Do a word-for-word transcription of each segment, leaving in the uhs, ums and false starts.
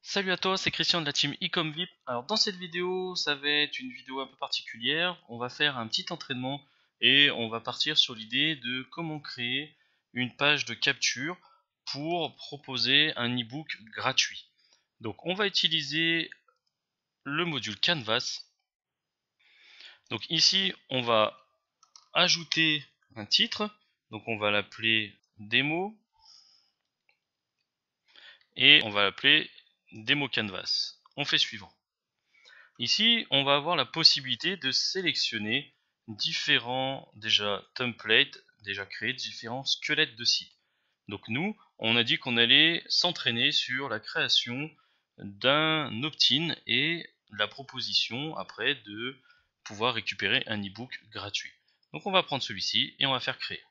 Salut à toi, c'est Christian de la team Ecomvip. Alors dans cette vidéo, ça va être une vidéo un peu particulière. On va faire un petit entraînement et on va partir sur l'idée de comment créer une page de capture pour proposer un e-book gratuit. Donc on va utiliser le module Canvas. Donc ici, on va ajouter un titre. Donc on va l'appeler démo et on va l'appeler démo Canvas. On fait suivant. Ici, on va avoir la possibilité de sélectionner différents déjà templates déjà créés, différents squelettes de sites. Donc nous, on a dit qu'on allait s'entraîner sur la création d'un opt-in et la proposition après de pouvoir récupérer un e-book gratuit. Donc on va prendre celui-ci et on va faire créer.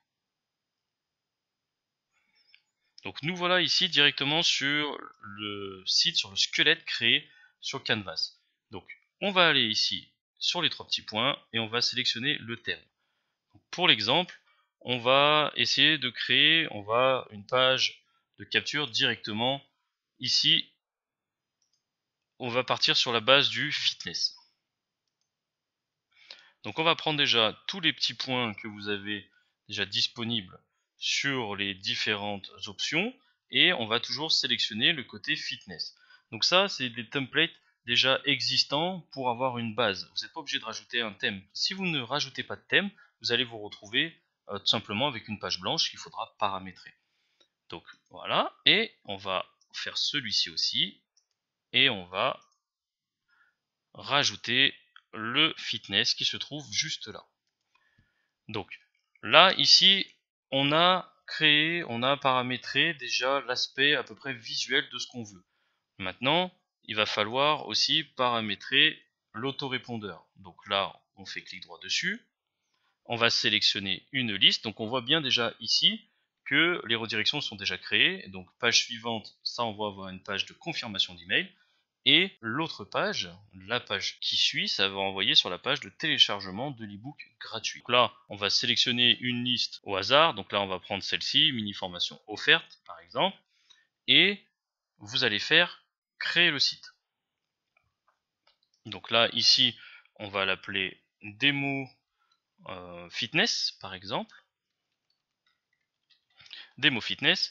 Donc nous voilà ici directement sur le site, sur le squelette créé sur Canvas. Donc on va aller ici sur les trois petits points et on va sélectionner le thème. Donc, pour l'exemple, on va essayer de créer, on va une page de capture directement ici. On va partir sur la base du fitness. Donc on va prendre déjà tous les petits points que vous avez déjà disponibles sur les différentes options et on va toujours sélectionner le côté fitness. Donc ça, c'est des templates déjà existants pour avoir une base. Vous n'êtes pas obligé de rajouter un thème. Si vous ne rajoutez pas de thème, vous allez vous retrouver euh, tout simplement avec une page blanche qu'il faudra paramétrer. Donc voilà, et on va faire celui-ci aussi et on va rajouter le fitness qui se trouve juste là. Donc là, ici, on a créé, on a paramétré déjà l'aspect à peu près visuel de ce qu'on veut. Maintenant, il va falloir aussi paramétrer l'autorépondeur. Donc là, on fait clic droit dessus. On va sélectionner une liste. Donc on voit bien déjà ici que les redirections sont déjà créées. Donc page suivante, ça on va avoir une page de confirmation d'email. Et l'autre page, la page qui suit, ça va envoyer sur la page de téléchargement de l'e-book gratuit. Donc là, on va sélectionner une liste au hasard. Donc là, on va prendre celle-ci, mini formation offerte par exemple. Et vous allez faire créer le site. Donc là, ici, on va l'appeler démo euh, fitness par exemple. Démo fitness.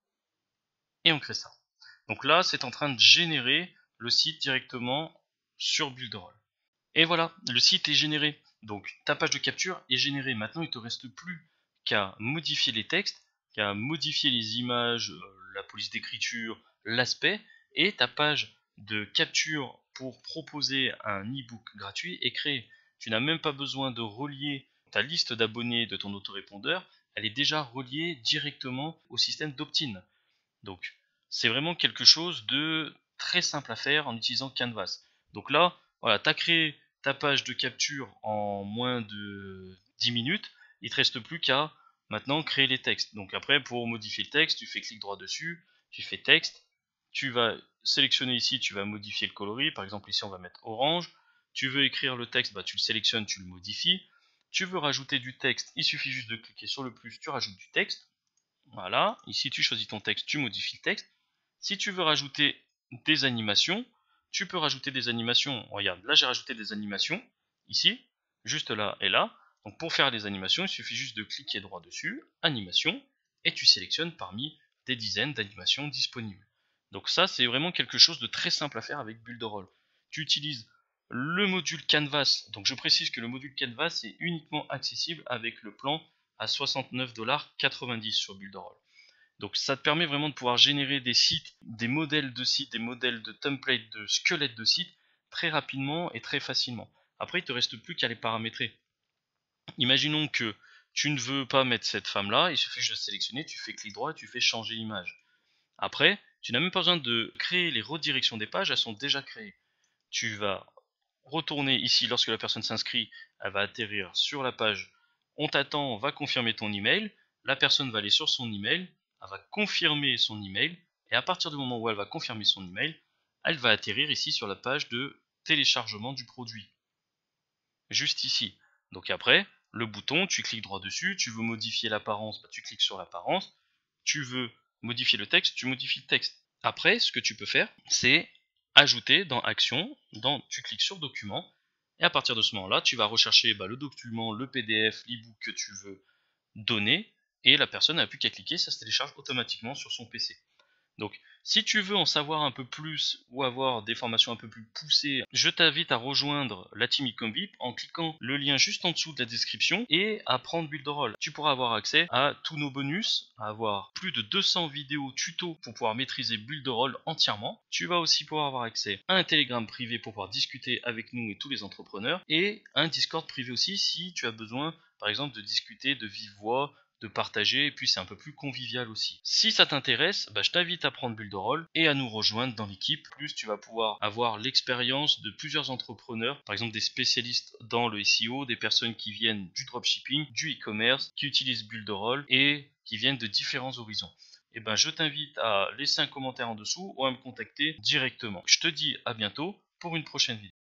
Et on crée ça. Donc là, c'est en train de générer le site directement sur Builderall. Et voilà, le site est généré. Donc ta page de capture est générée. Maintenant, il ne te reste plus qu'à modifier les textes, qu'à modifier les images, euh, la police d'écriture, l'aspect, et ta page de capture pour proposer un e-book gratuit est créée. Tu n'as même pas besoin de relier ta liste d'abonnés de ton autorépondeur, elle est déjà reliée directement au système d'opt-in. Donc c'est vraiment quelque chose de très simple à faire en utilisant Canvas. Donc là, voilà, tu as créé ta page de capture en moins de dix minutes. Il ne te reste plus qu'à maintenant créer les textes. Donc après, pour modifier le texte, tu fais clic droit dessus, tu fais texte, tu vas sélectionner ici, tu vas modifier le coloris. Par exemple, ici, on va mettre orange. Tu veux écrire le texte, bah, tu le sélectionnes, tu le modifies. Tu veux rajouter du texte, il suffit juste de cliquer sur le plus, tu rajoutes du texte. Voilà, ici tu choisis ton texte, tu modifies le texte. Si tu veux rajouter des animations, tu peux rajouter des animations. Regarde, là j'ai rajouté des animations, ici, juste là et là. Donc pour faire les animations, il suffit juste de cliquer droit dessus, animation, et tu sélectionnes parmi des dizaines d'animations disponibles. Donc ça, c'est vraiment quelque chose de très simple à faire avec Builderall. Tu utilises le module Canvas. Donc je précise que le module Canvas est uniquement accessible avec le plan à soixante-neuf dollars quatre-vingt-dix sur Builderall. Donc ça te permet vraiment de pouvoir générer des sites, des modèles de sites, des modèles de templates, de squelettes de sites très rapidement et très facilement. Après, il ne te reste plus qu'à les paramétrer. Imaginons que tu ne veux pas mettre cette femme-là, il suffit juste de sélectionner, tu fais clic droit et tu fais changer l'image. Après, tu n'as même pas besoin de créer les redirections des pages, elles sont déjà créées. Tu vas retourner ici lorsque la personne s'inscrit, elle va atterrir sur la page. On t'attend, on va confirmer ton email. La personne va aller sur son email, elle va confirmer son email, et à partir du moment où elle va confirmer son email, elle va atterrir ici sur la page de téléchargement du produit. Juste ici. Donc après, le bouton, tu cliques droit dessus, tu veux modifier l'apparence, bah tu cliques sur l'apparence, tu veux modifier le texte, tu modifies le texte. Après, ce que tu peux faire, c'est ajouter dans Action, dans, tu cliques sur Document, et à partir de ce moment-là, tu vas rechercher bah, le document, le P D F, l'e-book que tu veux donner, et la personne n'a plus qu'à cliquer, ça se télécharge automatiquement sur son P C. Donc, si tu veux en savoir un peu plus ou avoir des formations un peu plus poussées, je t'invite à rejoindre la team Ecombeep en cliquant le lien juste en dessous de la description et à prendre Builderall. Tu pourras avoir accès à tous nos bonus, à avoir plus de deux cents vidéos tutos pour pouvoir maîtriser Builderall entièrement. Tu vas aussi pouvoir avoir accès à un Telegram privé pour pouvoir discuter avec nous et tous les entrepreneurs et un Discord privé aussi si tu as besoin, par exemple, de discuter de vive voix, de partager, et puis c'est un peu plus convivial aussi. Si ça t'intéresse, bah, je t'invite à prendre Builderall et à nous rejoindre dans l'équipe. Plus tu vas pouvoir avoir l'expérience de plusieurs entrepreneurs, par exemple des spécialistes dans le S E O, des personnes qui viennent du dropshipping, du e-commerce, qui utilisent Builderall et qui viennent de différents horizons. Et ben, je t'invite à laisser un commentaire en dessous ou à me contacter directement. Je te dis à bientôt pour une prochaine vidéo.